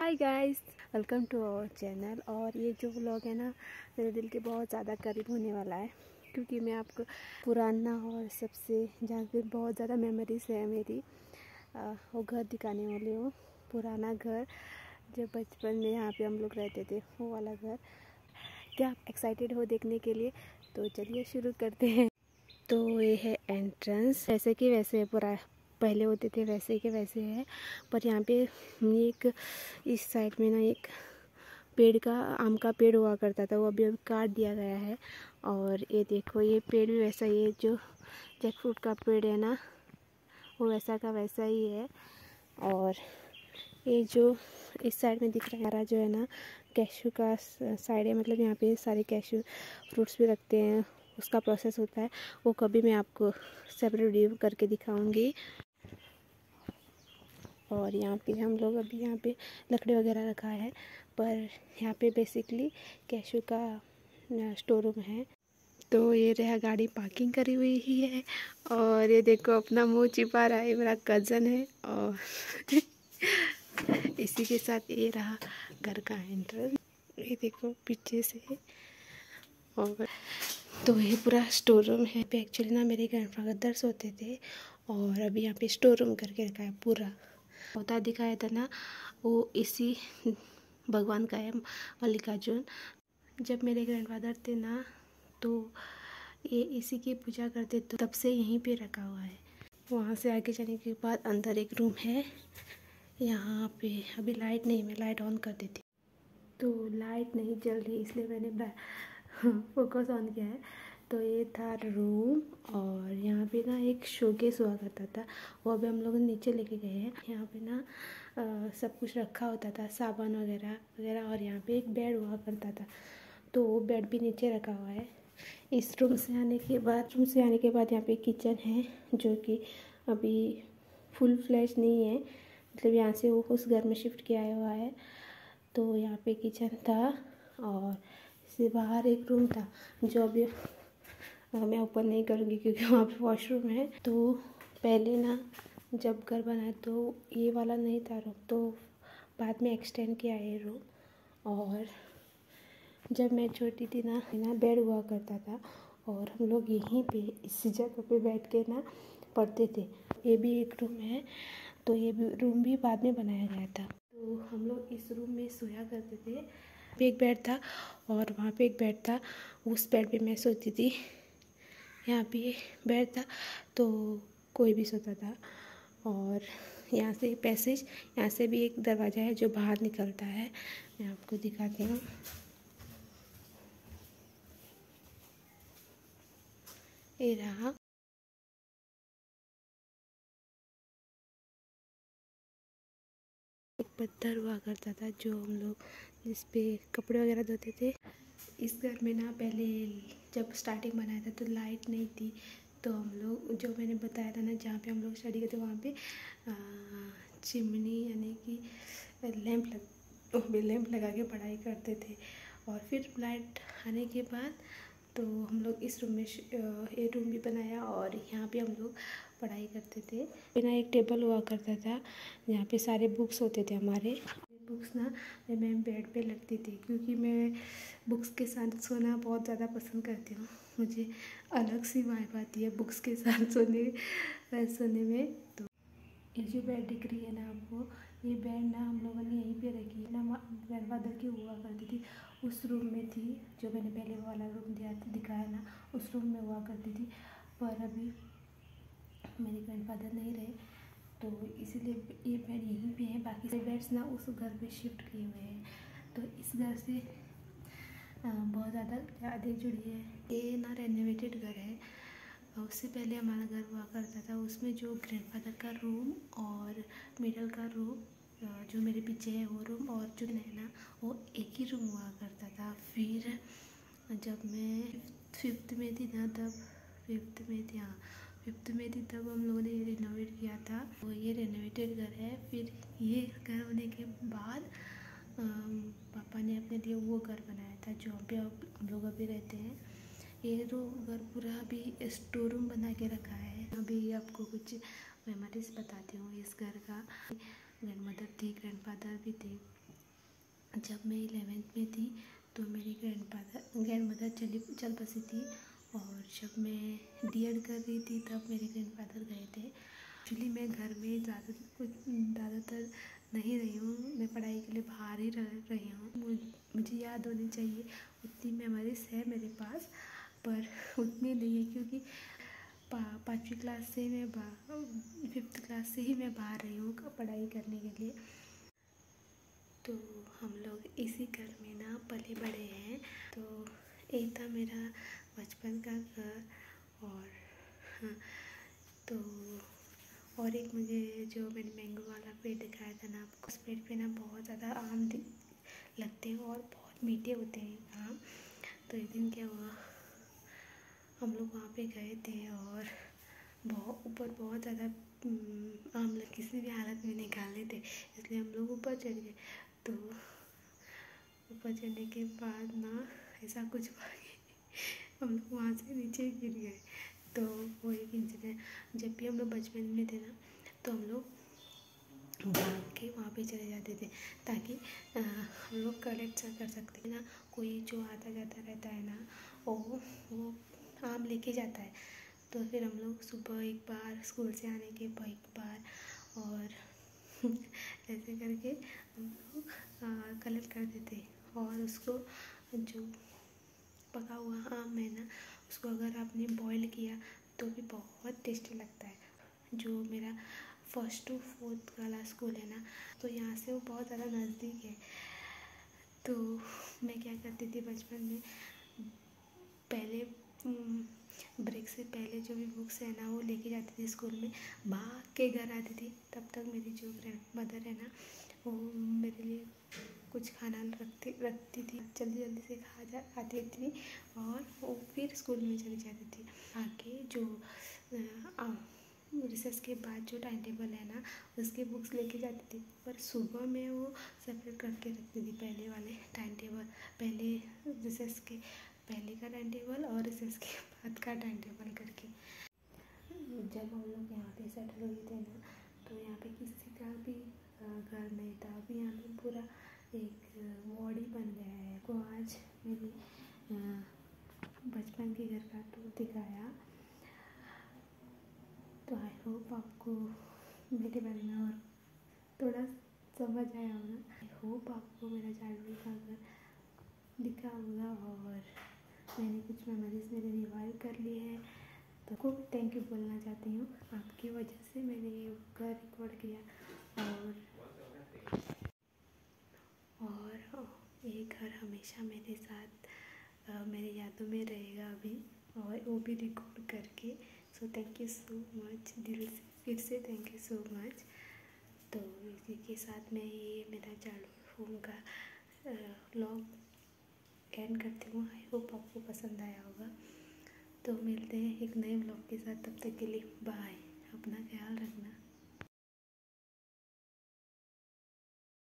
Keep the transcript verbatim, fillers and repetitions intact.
Hi guys, welcome to our channel. और ये जो व्लॉग है ना, मेरे दिल के बहुत ज़्यादा करीब होने वाला है, क्योंकि मैं आपको पुराना और सबसे जहाँ पे बहुत ज़्यादा मेमोरीज है मेरी, आ, वो घर दिखाने वाली हूँ। पुराना घर जब बचपन में यहाँ पे हम लोग रहते थे, वो वाला घर। क्या आप एक्साइटेड हो देखने के लिए? तो चलिए शुरू करते हैं। तो ये है एंट्रेंस, जैसे कि वैसे पूरा पहले होते थे वैसे के वैसे है। पर यहाँ पे एक इस साइड में ना एक पेड़ का आम का पेड़ हुआ करता था, वो अभी अभी काट दिया गया है। और ये देखो, ये पेड़ भी वैसा ही है, जो जैकफ्रूट का पेड़ है ना, वो वैसा का वैसा ही है। और ये जो इस साइड में दिख रहा है हमारा जो है ना, कैशू का साइड है। मतलब यहाँ पे सारे कैशू फ्रूट्स भी रखते हैं, उसका प्रोसेस होता है। वो कभी मैं आपको सेपरेट वीडियो करके दिखाऊंगी। और यहाँ पे हम लोग अभी यहाँ पे लकड़ी वगैरह रखा है, पर यहाँ पे बेसिकली कैशू का स्टोर रूम है। तो ये रहा, गाड़ी पार्किंग करी हुई ही है। और ये देखो, अपना मुंह छिपा रहा है, मेरा कज़न है। और इसी के साथ ये रहा घर का एंट्रेंस, ये देखो पीछे से। और तो ये पूरा स्टोर रूम है। पे एक्चुअली ना मेरे ग्रैंडफादर सोते थे, और अभी यहाँ पे स्टोर रूम करके रखा है पूरा। होता दिखाया था ना, वो इसी भगवान का है, मल्लिकार्जुन। जब मेरे ग्रैंडफादर थे ना, तो ये इसी की पूजा करते, तो तब से यहीं पे रखा हुआ है। वहाँ से आगे जाने के बाद अंदर एक रूम है। यहाँ पे अभी लाइट नहीं, मैं लाइट ऑन कर देती, तो लाइट नहीं जल रही, इसलिए मैंने फोकस ऑन किया है। तो ये था रूम। और यहाँ पे ना एक शोकेस हुआ करता था, वो अभी हम लोग नीचे लेके गए हैं। यहाँ पे ना आ, सब कुछ रखा होता था, सामान वगैरह वगैरह। और यहाँ पे एक बेड हुआ करता था, तो वो बेड भी नीचे रखा हुआ है। इस रूम से आने के बाद रूम से आने के बाद यहाँ पे किचन है, जो कि अभी फुल फ्लैश नहीं है, मतलब यहाँ से वो उस घर में शिफ्ट किया हुआ है। तो यहाँ पे किचन था, और इससे बाहर एक रूम था, जो अभी मैं ओपन नहीं करूँगी क्योंकि वहाँ पे वॉशरूम है। तो पहले ना जब घर बनाया तो ये वाला नहीं था रूम, तो बाद में एक्सटेंड किया है रूम। और जब मैं छोटी थी ना ना बेड हुआ करता था, और हम लोग यहीं पे इस जगह पे बैठ के ना पढ़ते थे। ये भी एक रूम है, तो ये भी रूम भी बाद में बनाया गया था। तो हम लोग इस रूम में सोया करते थे। पे एक बेड था, और वहाँ पे एक बेड था, उस बेड पे मैं सोती थी। यहाँ पे बेड था, तो कोई भी सोता था। और यहाँ से पैसेज, यहाँ से भी एक दरवाज़ा है जो बाहर निकलता है, मैं आपको दिखाती हूँ। ये रहा। एक पत्थर हुआ करता था, जो हम लोग जिस पे कपड़े वगैरह धोते थे। इस घर में ना पहले जब स्टार्टिंग बनाया था तो लाइट नहीं थी, तो हम लोग, जो मैंने बताया था ना, जहाँ पे हम लोग स्टडी करते वहाँ पे चिमनी यानी कि लैंप लग वहाँ पे लैंप लगा के पढ़ाई करते थे। और फिर लाइट आने के बाद तो हम लोग इस रूम में ये रूम भी बनाया, और यहाँ पे हम लोग पढ़ाई करते थे। बिना एक टेबल हुआ करता था, जहाँ पे सारे बुक्स होते थे हमारे। बुक्स ना मैं बेड पे रखती थी, क्योंकि मैं बुक्स के साथ सोना बहुत ज़्यादा पसंद करती हूँ। मुझे अलग सी वाइब आती है बुक्स के साथ सोने सोने में। तो ये जो बेड दिख रही है ना आपको, ये बेड ना हम लोगों ने यहीं पे रखी है ना, ग्रैंडफादर की हुआ करती थी, उस रूम में थी, जो मैंने पहले वाला रूम दिया दिखाया ना, उस रूम में हुआ करती थी। पर अभी मेरे ग्रैंडफादर नहीं रहे, तो इसीलिए ये बेड यहीं पे है। बाकी से बेड्स ना उस घर पे शिफ्ट किए हुए हैं। तो इस घर से बहुत ज़्यादा ज़्यादा जुड़ी है। ये ना रेनोवेटेड घर है। उससे पहले हमारा घर हुआ करता था, उसमें जो ग्रैंडफादर का रूम और मिडल का रूम, जो मेरे पीछे है वो रूम, और जो है ना वो एक ही रूम हुआ करता था। फिर जब मैं फिफ्थ में थी ना, तब फिफ्थ में थी हाँ फिफ्थ में थी तब हम लोगों ने ये रेनोवेट किया था। तो ये रेनोवेटेड घर है। फिर ये घर होने के बाद पापा ने अपने लिए वो घर बनाया था, जो पे हम लोग अभी रहते हैं। ये रो घर पूरा अभी स्टोर रूम बना के रखा है। अभी आपको कुछ मेमोरीज बताती हूँ इस घर का। ग्रैंडमदर थी, ग्रैंडफादर भी थे, जब मैं इलेवेंथ में थी तो मेरी ग्रैंड फादर ग्रैंड मदर चली चल बसी थी, और जब मैं डीएड कर रही थी तब मेरे ग्रैंड फादर गए थे। एक्चुअली मैं घर में ज़्यादा कुछ ज़्यादातर नहीं रही हूँ, मैं पढ़ाई के लिए बाहर ही रह रही हूँ। मुझे याद होनी चाहिए उतनी मेमोरीज है मेरे पास, पर उतनी नहीं है क्योंकि पा पाँचवीं क्लास से मैं बाहर फिफ्थ क्लास से ही मैं बाहर रही हूँ पढ़ाई करने के लिए। तो हम लोग इसी घर में ना पले बड़े हैं। तो एक था मेरा बचपन का घर, और हाँ तो और एक मुझे जो मैंने मैंगो वाला पेड़ दिखाया था ना आपको, उस पेड़ पे ना बहुत ज़्यादा आम लगते हैं और बहुत मीठे होते हैं आम। तो एक दिन क्या हुआ, हम लोग वहाँ पे गए थे और बहुत ऊपर बहुत ज़्यादा आम लग किसी भी हालत में निकालने थे, इसलिए हम लोग ऊपर चढ़ गए। तो ऊपर चढ़ने के बाद ना ऐसा कुछ हुआ कि हम लोग वहाँ से नीचे गिर गए। तो वो एक इंसिडेंट, जब भी हम लोग बचपन में थे ना तो हम लोग भाग के वहाँ पे चले जाते थे ताकि आ, हम लोग कलेक्ट कर सकते हैं ना। कोई जो आता जाता रहता है ना वो वो आम लेके जाता है। तो फिर हम लोग सुबह एक बार स्कूल से आने के एक बार और ऐसे करके हम लोग कलेक्ट करते थे, और उसको जो पका हुआ आम है ना उसको अगर आपने बॉईल किया तो भी बहुत टेस्टी लगता है। जो मेरा फर्स्ट टू फोर्थ वाला स्कूल है ना तो यहाँ से वो बहुत ज़्यादा नज़दीक है। तो मैं क्या करती थी बचपन में, पहले ब्रेक से पहले जो भी बुक्स है ना वो लेके जाती थी स्कूल में, भाग के घर आती थी। तब तक मेरी जो ग्रैंड मदर है ना वो मेरे लिए कुछ खाना रखती रखती थी, जल्दी जल्दी से खा जा आती थी और वो फिर स्कूल में चली जाती थी। आगे जो रिसेस के बाद जो टाइम टेबल है ना उसके बुक्स लेके जाती थी, पर सुबह में वो सेपरेट करके रखती थी। पहले वाले टाइम टेबल, पहले रिसेस के पहले का टाइम टेबल और रिसेस के बाद का टाइम टेबल करके। जब हम लोग यहाँ पे सेटल हुए थे ना तो यहाँ पे किसी का भी घर नहीं था। अभी यहाँ पे पूरा एक वार्ड ही बन गया है। को आज मेरी बचपन के घर का टूर दिखाया, तो आई होप आपको मेरे बारे में और थोड़ा समझ आया होगा। आई होप आपको मेरा चाइल्डहुड का घर दिखा होगा और मैंने कुछ मेमोरीज मेरे रिवाइव कर लिए हैं। तो को थैंक यू बोलना चाहती हूँ, आपकी वजह से मैंने ये घर रिकॉर्ड किया। और और ये घर हमेशा मेरे साथ आ, मेरे यादों में रहेगा अभी, और वो भी रिकॉर्ड करके। So thank you so much, दिल से फिर से थैंक यू सो मच। तो इसी के साथ मैं ये मेरा चाइल्डहुड होम का व्लॉग एंड करती हूँ। आई होप आपको पसंद आया होगा। तो मिलते हैं एक नए व्लॉग के साथ, तब तक के लिए बाय, अपना ख्याल रखना।